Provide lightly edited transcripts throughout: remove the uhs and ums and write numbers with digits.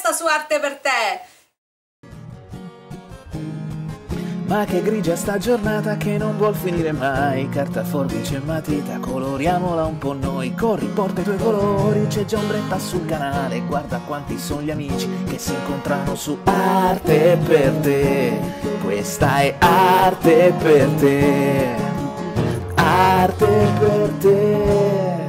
Ombretta su Arte per te! Ma che grigia sta giornata che non vuol finire mai. Carta, forbice e matita, coloriamola un po' noi. Corri, porta i tuoi colori, c'è già Ombretta sul canale. Guarda quanti sono gli amici che si incontrano su Arte per te. Questa è Arte per te. Arte per te.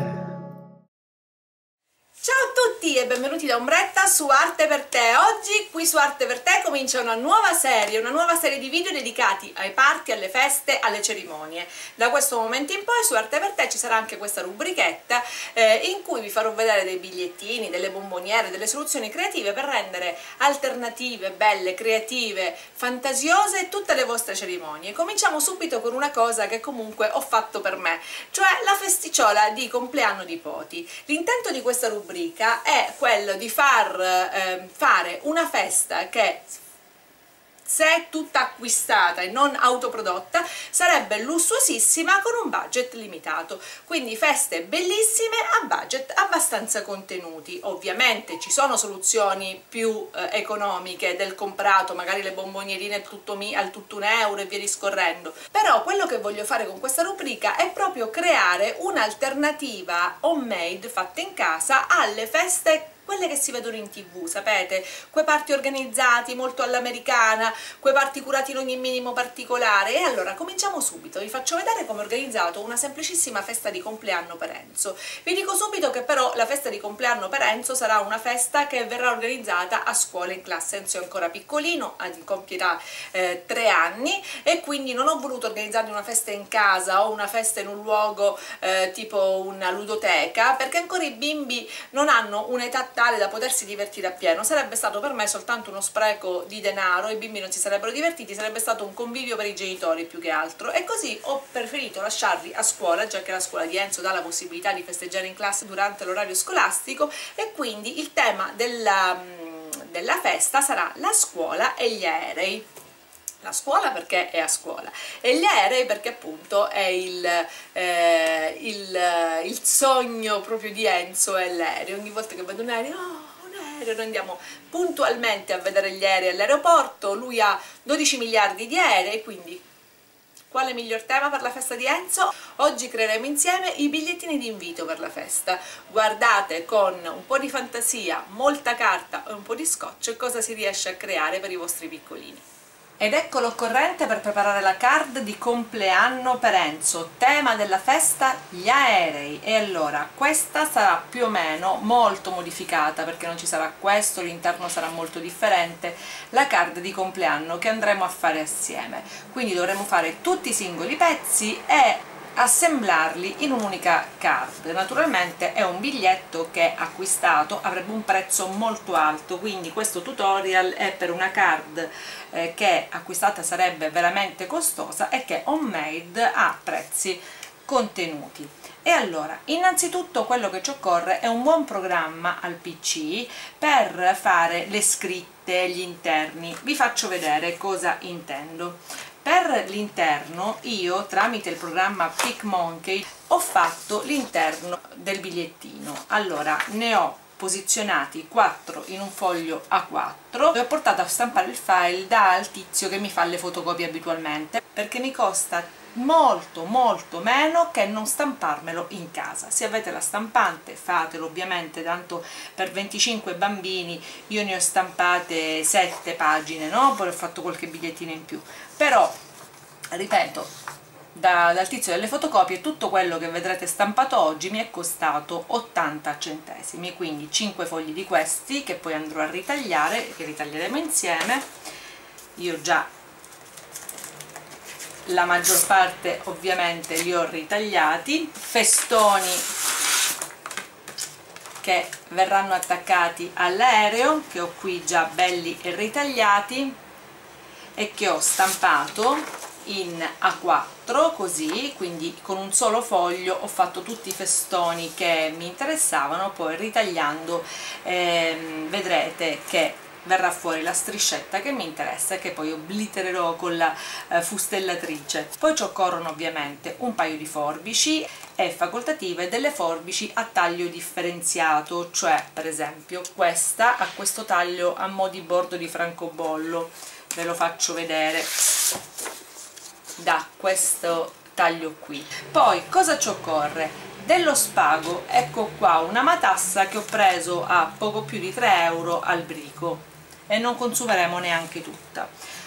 Ciao a tutti e benvenuti da Ombretta su Arte per te. Oggi qui su Arte per te comincia una nuova serie di video dedicati ai party, alle feste, alle cerimonie. Da questo momento in poi su Arte per te ci sarà anche questa rubrichetta in cui vi farò vedere dei bigliettini, delle bomboniere, delle soluzioni creative per rendere alternative, belle, creative, fantasiose tutte le vostre cerimonie. Cominciamo subito con una cosa che comunque ho fatto per me, cioè la festicciola di compleanno di Poti. L'intento di questa rubrica è quello di fare una festa che, se è tutta acquistata e non autoprodotta, sarebbe lussuosissima con un budget limitato, quindi feste bellissime a budget abbastanza contenuti. Ovviamente ci sono soluzioni più economiche del comprato, magari le bombonierine al tutto €1 e via discorrendo, però quello che voglio fare con questa rubrica è proprio creare un'alternativa homemade fatta in casa alle feste, quelle che si vedono in TV, sapete? Quei party organizzati molto all'americana, quei party curati in ogni minimo particolare. E allora cominciamo subito, vi faccio vedere come ho organizzato una semplicissima festa di compleanno per Enzo. Vi dico subito che però la festa di compleanno per Enzo sarà una festa che verrà organizzata a scuola in classe. Enzo è ancora piccolino, compierà 3 anni e quindi non ho voluto organizzargli una festa in casa o una festa in un luogo tipo una ludoteca, perché ancora i bimbi non hanno un'età tale da potersi divertire appieno. Sarebbe stato per me soltanto uno spreco di denaro, i bimbi non si sarebbero divertiti, sarebbe stato un convivio per i genitori più che altro, e così ho preferito lasciarli a scuola, già che la scuola di Enzo dà la possibilità di festeggiare in classe durante l'orario scolastico, e quindi il tema della festa sarà la scuola e gli aerei. La scuola perché è a scuola e gli aerei perché appunto è il sogno proprio di Enzo, è l'aereo. Ogni volta che vedo un aereo, oh, un aereo, noi andiamo puntualmente a vedere gli aerei all'aeroporto. Lui ha 12 miliardi di aerei, quindi quale miglior tema per la festa di Enzo? Oggi creeremo insieme i bigliettini di invito per la festa. Guardate con un po' di fantasia, molta carta e un po' di scotch cosa si riesce a creare per i vostri piccolini. Ed ecco l'occorrente per preparare la card di compleanno per Enzo. Tema della festa: gli aerei. E allora questa sarà più o meno molto modificata, perché non ci sarà questo, l'interno sarà molto differente, la card di compleanno che andremo a fare assieme. Quindi dovremo fare tutti i singoli pezzi e assemblarli in un'unica card. Naturalmente è un biglietto che acquistato avrebbe un prezzo molto alto, quindi questo tutorial è per una card che acquistata sarebbe veramente costosa e che homemade ha prezzi contenuti. E allora, innanzitutto quello che ci occorre è un buon programma al PC per fare le scritte, gli interni. Vi faccio vedere cosa intendo. Per l'interno io, tramite il programma PicMonkey, ho fatto l'interno del bigliettino. Allora, ne ho posizionati 4 in un foglio A4 e ho portato a stampare il file dal tizio che mi fa le fotocopie abitualmente, perché mi costa molto meno che non stamparmelo in casa. Se avete la stampante fatelo, ovviamente, tanto per 25 bambini io ne ho stampate 7 pagine, no? Poi ho fatto qualche bigliettino in più, però ripeto, dal tizio delle fotocopie tutto quello che vedrete stampato oggi mi è costato 80 centesimi, quindi 5 fogli di questi che poi andrò a ritagliare, che ritaglieremo insieme. Io già la maggior parte ovviamente li ho ritagliati, festoni che verranno attaccati all'aereo, che ho qui già belli e ritagliati e che ho stampato in A4 così, quindi con un solo foglio ho fatto tutti i festoni che mi interessavano. Poi ritagliando vedrete che verrà fuori la striscetta che mi interessa e che poi oblitererò con la fustellatrice. Poi ci occorrono ovviamente un paio di forbici e facoltative delle forbici a taglio differenziato, cioè per esempio questa ha questo taglio a mo' di bordo di francobollo, ve lo faccio vedere, da questo taglio qui. Poi cosa ci occorre? Dello spago, ecco qua una matassa che ho preso a poco più di 3 euro al brico e non consumeremo neanche tutta.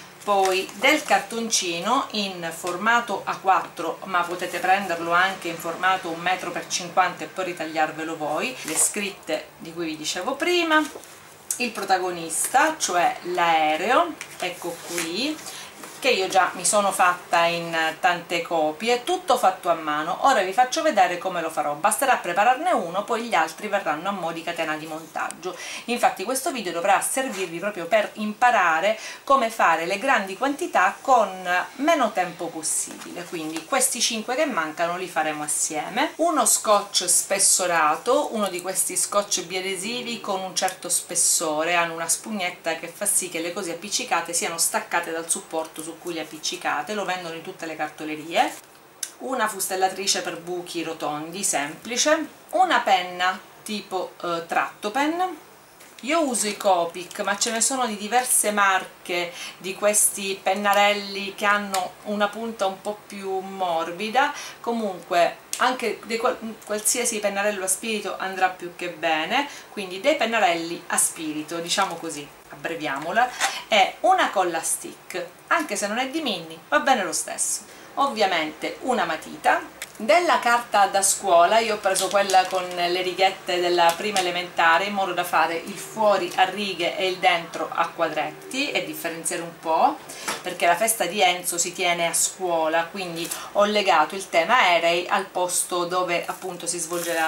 Poi del cartoncino in formato A4, ma potete prenderlo anche in formato 1,50 m e poi ritagliarvelo voi, le scritte di cui vi dicevo prima, il protagonista, cioè l'aereo, ecco qui, che io già mi sono fatta in tante copie, tutto fatto a mano. Ora vi faccio vedere come lo farò, basterà prepararne uno, poi gli altri verranno a mo' di catena di montaggio. Infatti questo video dovrà servirvi proprio per imparare come fare le grandi quantità con meno tempo possibile, quindi questi 5 che mancano li faremo assieme. Uno scotch spessorato, uno di questi scotch biadesivi con un certo spessore, hanno una spugnetta che fa sì che le cose appiccicate siano staccate dal supporto su cui le appiccicate, lo vendono in tutte le cartolerie. Una fustellatrice per buchi rotondi semplice, una penna tipo tratto pen. Io uso i Copic, ma ce ne sono di diverse marche di questi pennarelli che hanno una punta un po' più morbida. Comunque anche qualsiasi pennarello a spirito andrà più che bene, quindi dei pennarelli a spirito, diciamo così, abbreviamola, e una colla stick, anche se non è di Minnie va bene lo stesso. Ovviamente una matita. Della carta da scuola io ho preso quella con le righette della prima elementare, in modo da fare il fuori a righe e il dentro a quadretti e differenziare un po', perché la festa di Enzo si tiene a scuola, quindi ho legato il tema aerei al posto dove appunto si svolgerà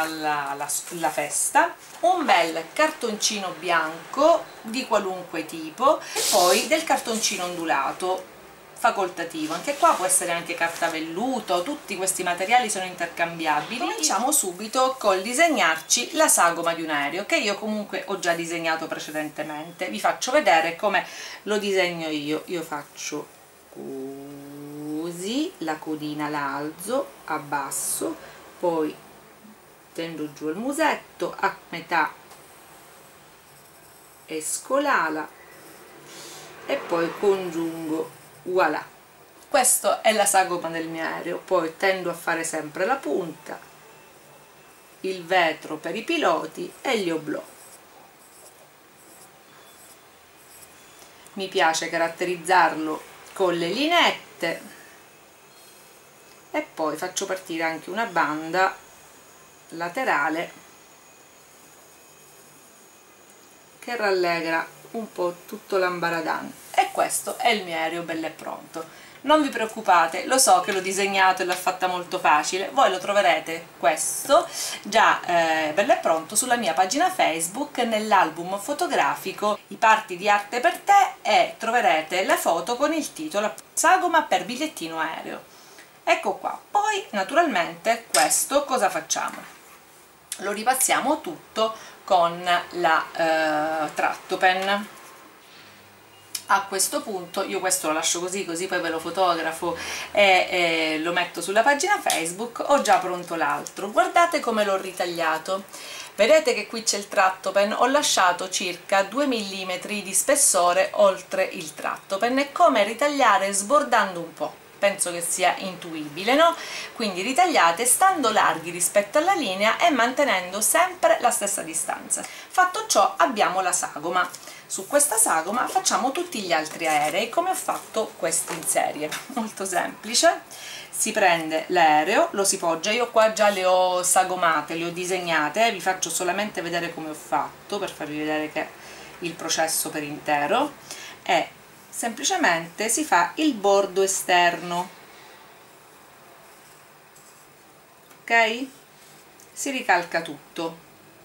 la festa. Un bel cartoncino bianco di qualunque tipo e poi del cartoncino ondulato facoltativo, anche qua può essere anche carta velluto, tutti questi materiali sono intercambiabili. Cominciamo subito col disegnarci la sagoma di un aereo, che io comunque ho già disegnato precedentemente. Vi faccio vedere come lo disegno io. Io faccio così, la codina la alzo, abbasso, poi tendo giù il musetto, a metà esco l'ala e poi congiungo. Voilà, questa è la sagoma del mio aereo. Poi tendo a fare sempre la punta, il vetro per i piloti e gli oblò. Mi piace caratterizzarlo con le lineette e poi faccio partire anche una banda laterale che rallegra un po' tutto l'ambaradan. E questo è il mio aereo bello e pronto. Non vi preoccupate, lo so che l'ho disegnato e l'ho fatta molto facile, voi lo troverete questo già bello e pronto sulla mia pagina Facebook nell'album fotografico I parti di arte per te, e troverete le foto con il titolo Sagoma per bigliettino aereo. Ecco qua. Poi naturalmente questo cosa facciamo? Lo ripassiamo tutto con la tratto pen. A questo punto io questo lo lascio così, così poi ve lo fotografo e lo metto sulla pagina Facebook. Ho già pronto l'altro, guardate come l'ho ritagliato, vedete che qui c'è il tratto pen, ho lasciato circa 2 mm di spessore oltre il tratto pen. È come ritagliare sbordando un po', penso che sia intuibile, no? Quindi ritagliate stando larghi rispetto alla linea e mantenendo sempre la stessa distanza. Fatto ciò abbiamo la sagoma. Su questa sagoma facciamo tutti gli altri aerei come ho fatto questi in serie, molto semplice. Si prende l'aereo, lo si poggia, io qua già le ho sagomate, le ho disegnate, vi faccio solamente vedere come ho fatto per farvi vedere che il processo per intero, e semplicemente si fa il bordo esterno, ok? Si ricalca tutto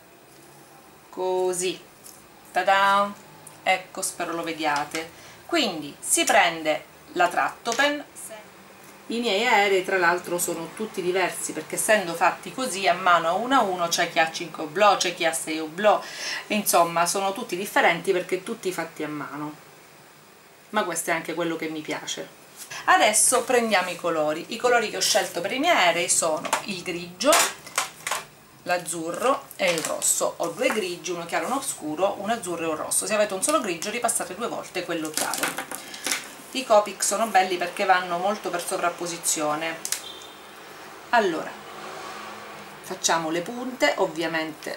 così, ta-da! Ecco, spero lo vediate. Quindi si prende la tratto pen, I miei aerei tra l'altro sono tutti diversi, perché essendo fatti così a mano a uno c'è chi ha 5 oblò, c'è chi ha 6 oblò, insomma sono tutti differenti perché tutti fatti a mano, ma questo è anche quello che mi piace. Adesso prendiamo i colori che ho scelto per i miei aerei sono il grigio, l'azzurro e il rosso. Ho due grigi, uno chiaro e uno scuro, un azzurro e un rosso. Se avete un solo grigio ripassate 2 volte quello chiaro. I Copic sono belli perché vanno molto per sovrapposizione. Allora facciamo le punte, ovviamente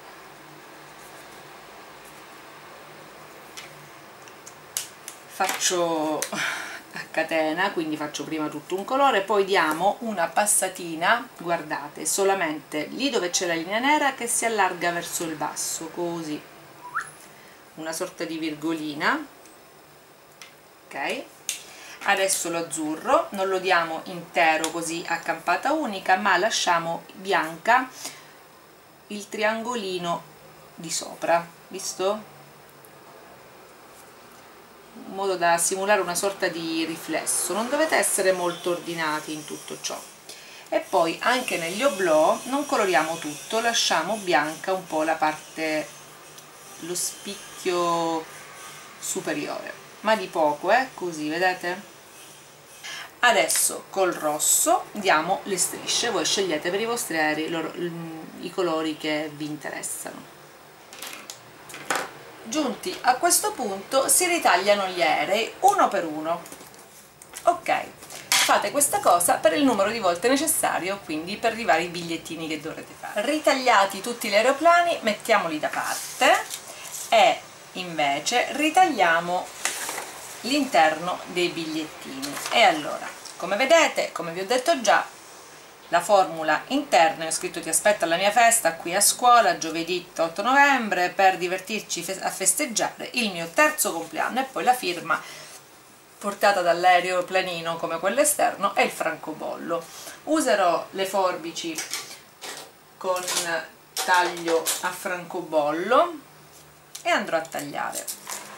faccio a catena, quindi faccio prima tutto un colore, poi diamo una passatina, guardate, solamente lì dove c'è la linea nera che si allarga verso il basso, così, una sorta di virgolina. Ok, adesso l'azzurro non lo diamo intero così a campata unica, ma lasciamo bianca il triangolino di sopra, visto? In modo da simulare una sorta di riflesso. Non dovete essere molto ordinati in tutto ciò. E poi anche negli oblò non coloriamo tutto, lasciamo bianca un po' la parte, lo spicchio superiore, ma di poco, così, vedete? Adesso col rosso diamo le strisce, voi scegliete per i vostri aerei i colori che vi interessano. Giunti a questo punto si ritagliano gli aerei uno per uno. Ok, fate questa cosa per il numero di volte necessario, quindi per i vari bigliettini che dovrete fare. Ritagliati tutti gli aeroplani, mettiamoli da parte e invece ritagliamo l'interno dei bigliettini. E allora, come vedete, come vi ho detto già, la formula interna, ho scritto ti aspetto alla mia festa qui a scuola giovedì 8 novembre per divertirci a festeggiare il mio 3° compleanno, e poi la firma portata dall'aeroplanino come quello esterno e il francobollo. Userò le forbici con taglio a francobollo e andrò a tagliare.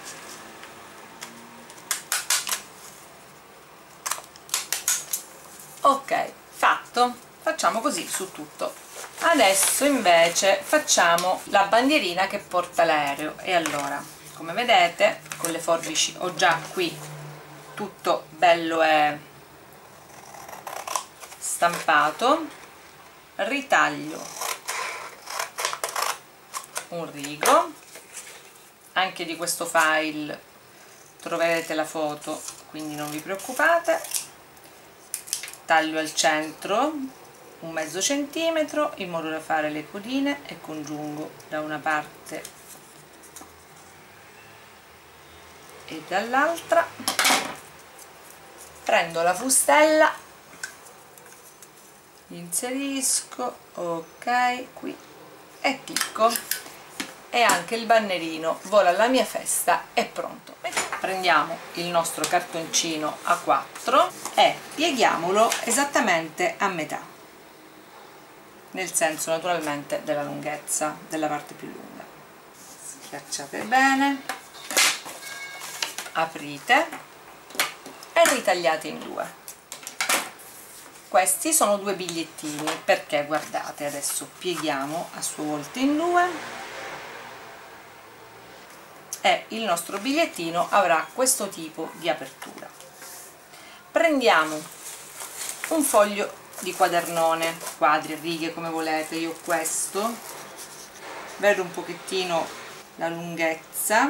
Ok, fatto, facciamo così su tutto. Adesso invece facciamo la bandierina che porta l'aereo, e allora, come vedete, con le forbici ho già qui tutto bello e stampato, ritaglio un rigo, anche di questo file troverete la foto, quindi non vi preoccupate. Taglio al centro un mezzo centimetro in modo da fare le codine e congiungo da una parte e dall'altra. Prendo la fustella, inserisco, ok, qui, e clicco, e anche il bannerino vola alla mia festa è pronto. Prendiamo il nostro cartoncino A4 e pieghiamolo esattamente a metà, nel senso naturalmente della lunghezza, della parte più lunga. Schiacciate bene, aprite e ritagliate in 2. Questi sono 2 bigliettini, perché guardate, adesso pieghiamo a sua volta in 2 e il nostro bigliettino avrà questo tipo di apertura. Prendiamo un foglio di quadernone, quadri, righe, come volete, io ho questo, vedo un pochettino la lunghezza,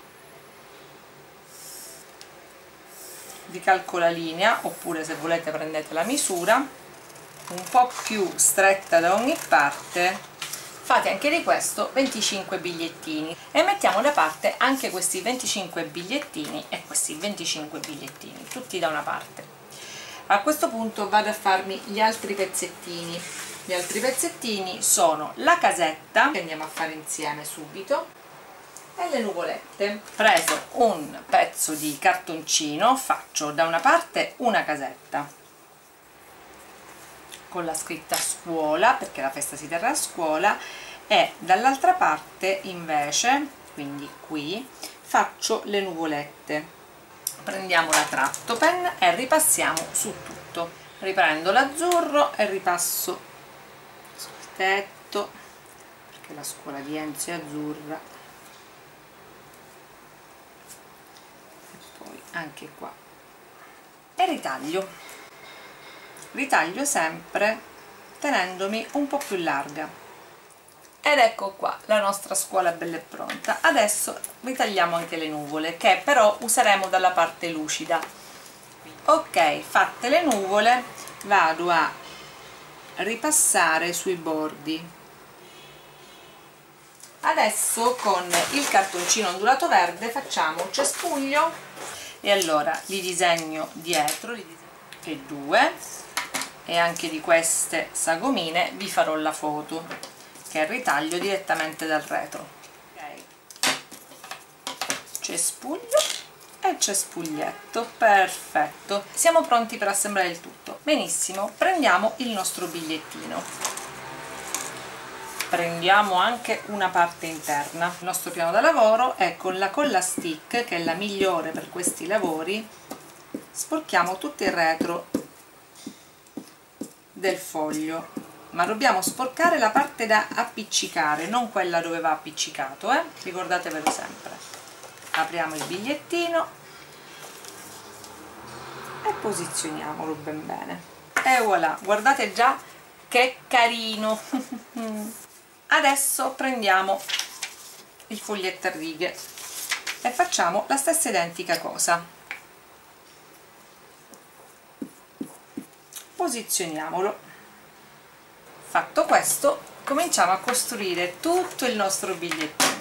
vi calco la linea, oppure se volete prendete la misura, un po' più stretta da ogni parte. Fate anche di questo 25 bigliettini e mettiamo da parte anche questi 25 bigliettini e questi 25 bigliettini, tutti da una parte. A questo punto vado a farmi gli altri pezzettini. Gli altri pezzettini sono la casetta, che andiamo a fare insieme subito, e le nuvolette. Preso un pezzo di cartoncino, faccio da una parte una casetta con la scritta scuola, perché la festa si terrà a scuola, e dall'altra parte invece, quindi qui, faccio le nuvolette. Prendiamo la Traptopen e ripassiamo su tutto. Riprendo l'azzurro e ripasso sul tetto, perché la scuola di Enzo è azzurra, e poi anche qua, e ritaglio sempre tenendomi un po' più larga. Ed ecco qua, la nostra scuola bella e pronta. Adesso ritagliamo anche le nuvole, che però useremo dalla parte lucida. Ok, fatte le nuvole, vado a ripassare sui bordi. Adesso con il cartoncino ondulato verde facciamo un cespuglio, e allora li disegno dietro, e due, e anche di queste sagomine vi farò la foto, che ritaglio direttamente dal retro. Okay. Cespuglio e cespuglietto, perfetto, siamo pronti per assemblare il tutto. Benissimo, prendiamo il nostro bigliettino, prendiamo anche una parte interna. Il nostro piano da lavoro è con la colla stick, che è la migliore per questi lavori. Sporchiamo tutto il retro del foglio, ma dobbiamo sporcare la parte da appiccicare, non quella dove va appiccicato, ricordatevelo sempre. Apriamo il bigliettino e posizioniamolo ben bene, e voilà, guardate già che carino. Adesso prendiamo il foglietto a righe e facciamo la stessa identica cosa. Posizioniamolo. Fatto questo, cominciamo a costruire tutto il nostro bigliettino.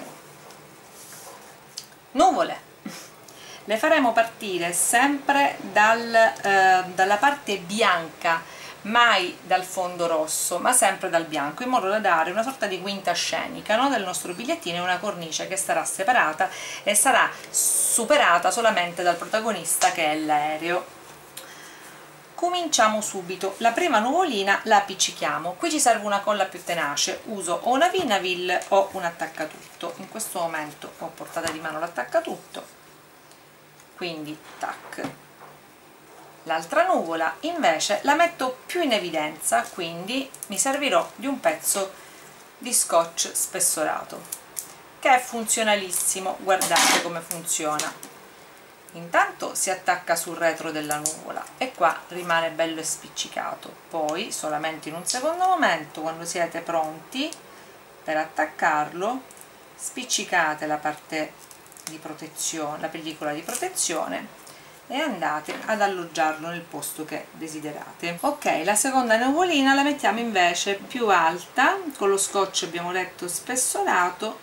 Nuvole le faremo partire sempre dalla parte bianca, mai dal fondo rosso, ma sempre dal bianco, in modo da dare una sorta di quinta scenica, no, del nostro bigliettino, e una cornice che sarà separata e sarà superata solamente dal protagonista, che è l'aereo. Cominciamo subito. La prima nuvolina la appiccichiamo. Qui ci serve una colla più tenace, uso o una Vinavil o un attaccatutto. In questo momento ho a portata di mano l'attaccatutto, quindi tac. L'altra nuvola invece la metto più in evidenza, quindi mi servirò di un pezzo di scotch spessorato, che è funzionalissimo. Guardate come funziona. Intanto si attacca sul retro della nuvola e qua rimane bello e spiccicato. Poi solamente in un secondo momento, quando siete pronti per attaccarlo, spiccicate la parte di protezione, la pellicola di protezione, e andate ad alloggiarlo nel posto che desiderate. Ok, la seconda nuvolina la mettiamo invece più alta, con lo scotch abbiamo detto spessolato,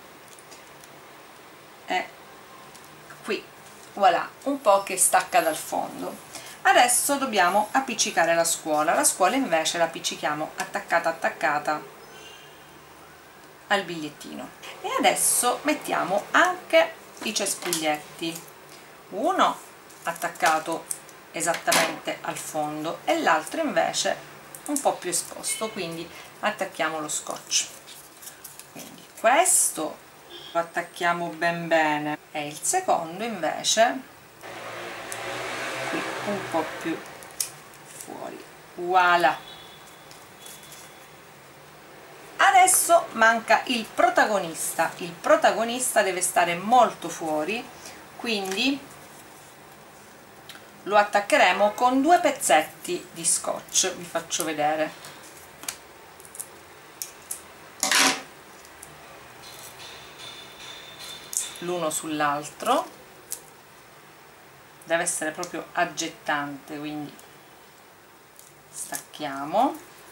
e qui voilà, un po' che stacca dal fondo. Adesso dobbiamo appiccicare la scuola invece la appiccichiamo attaccata al bigliettino. E adesso mettiamo anche i cespuglietti, uno attaccato esattamente al fondo e l'altro invece un po' più esposto, quindi attacchiamo lo scotch. Quindi questo lo attacchiamo ben bene, e il secondo invece qui un po' più fuori. Voilà. Adesso manca il protagonista deve stare molto fuori, quindi lo attaccheremo con due pezzetti di scotch. Vi faccio vedere. L'uno sull'altro, deve essere proprio aggettante, quindi stacchiamo,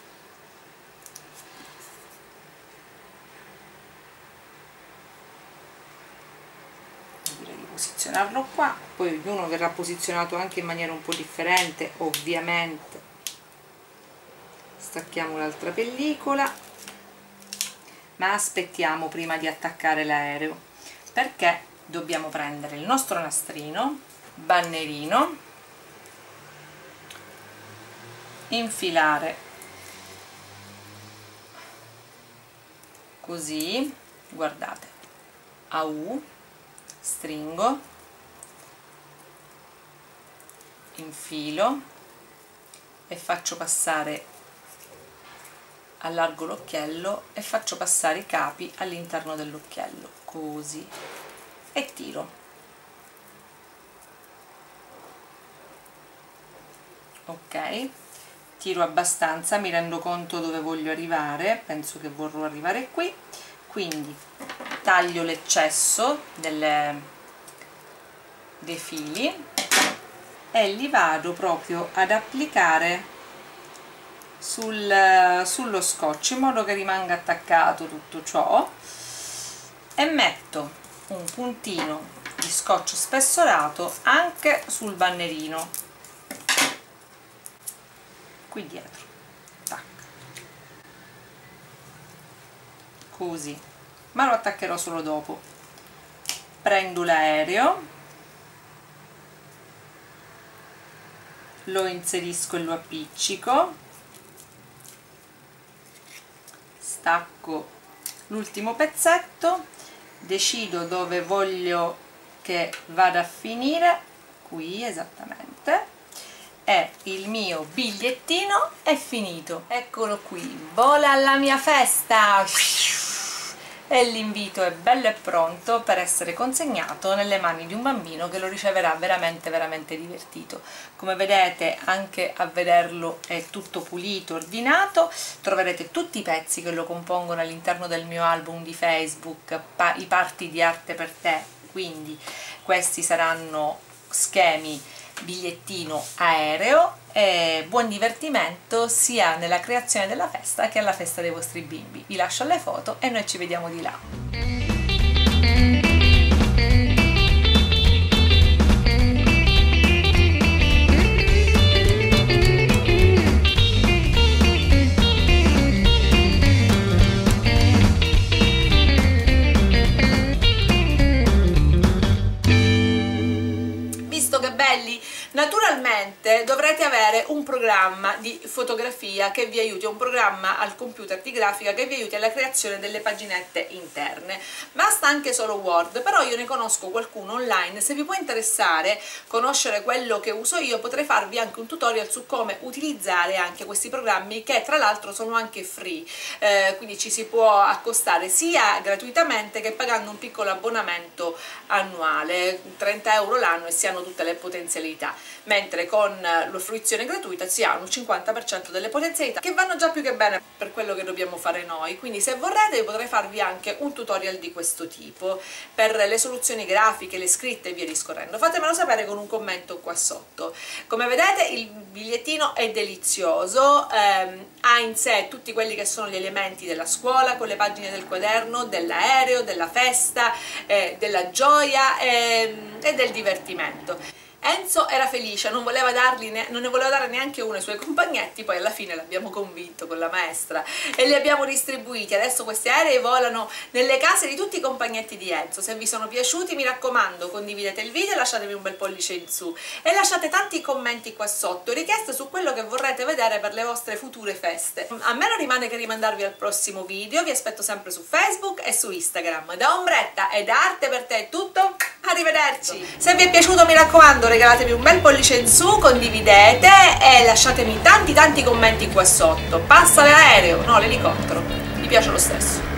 direi di posizionarlo qua, poi ognuno verrà posizionato anche in maniera un po' differente ovviamente. Stacchiamo l'altra pellicola, ma aspettiamo prima di attaccare l'aereo, perché dobbiamo prendere il nostro nastrino, bannerino, infilare così, guardate, a U, stringo, infilo e faccio passare, allargo l'occhiello e faccio passare i capi all'interno dell'occhiello, così, e tiro. Ok, tiro abbastanza, mi rendo conto dove voglio arrivare, penso che vorrò arrivare qui, quindi taglio l'eccesso dei fili e li vado proprio ad applicare sullo scotch in modo che rimanga attaccato tutto ciò, e metto un puntino di scotch spessorato anche sul bannerino qui dietro, tac, così, ma lo attaccherò solo dopo. Prendo l'aereo, lo inserisco e lo appiccico, stacco l'ultimo pezzetto, decido dove voglio che vada a finire, qui esattamente, e il mio bigliettino è finito. Eccolo qui, vola alla mia festa! E l'invito è bello e pronto per essere consegnato nelle mani di un bambino che lo riceverà veramente veramente divertito. Come vedete, anche a vederlo è tutto pulito, ordinato. Troverete tutti i pezzi che lo compongono all'interno del mio album di Facebook, i parti di Arte per te, quindi questi saranno schemi, bigliettino, aereo, e buon divertimento sia nella creazione della festa che alla festa dei vostri bimbi. Vi lascio alle foto e noi ci vediamo di là. Naturalmente dovrete avere un programma di fotografia che vi aiuti, un programma al computer di grafica che vi aiuti alla creazione delle paginette interne. Basta anche solo Word, però io ne conosco qualcuno online. Se vi può interessare conoscere quello che uso io, potrei farvi anche un tutorial su come utilizzare anche questi programmi, che tra l'altro sono anche free, quindi ci si può accostare sia gratuitamente che pagando un piccolo abbonamento annuale, 30 euro l'anno, e si hanno tutte le potenzialità, mentre con la fruizione gratuita si ha un 50% delle potenzialità che vanno già più che bene per quello che dobbiamo fare noi. Quindi se vorrete io potrei farvi anche un tutorial di questo tipo per le soluzioni grafiche, le scritte e via discorrendo. Fatemelo sapere con un commento qua sotto. Come vedete il bigliettino è delizioso, ha in sé tutti quelli che sono gli elementi della scuola, con le pagine del quaderno, dell'aereo, della festa, della gioia e del divertimento. Enzo era felice, non ne voleva dare neanche uno ai suoi compagnetti, poi alla fine l'abbiamo convinto con la maestra e li abbiamo distribuiti. Adesso questi aerei volano nelle case di tutti i compagnetti di Enzo. Se vi sono piaciuti, mi raccomando, condividete il video, lasciatemi un bel pollice in su e lasciate tanti commenti qua sotto, richieste su quello che vorrete vedere per le vostre future feste. A me non rimane che rimandarvi al prossimo video, vi aspetto sempre su Facebook e su Instagram. Da Ombretta e da Arte per te è tutto, arrivederci! Se vi è piaciuto, mi raccomando, regalatemi un bel pollice in su, condividete e lasciatemi tanti commenti qua sotto. Passa l'aereo, no, l'elicottero, mi piace lo stesso.